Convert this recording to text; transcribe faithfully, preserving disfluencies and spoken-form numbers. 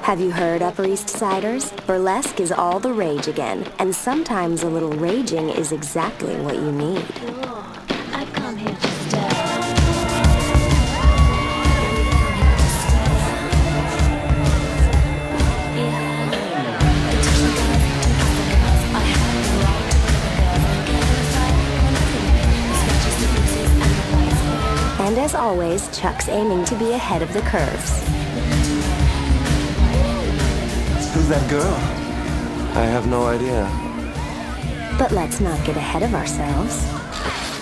Have you heard, Upper East Siders? Burlesque is all the rage again, and sometimes a little raging is exactly what you need. I've come here to stay. And as always, Chuck's aiming to be ahead of the curves. Who's that girl? I have no idea. But let's not get ahead of ourselves.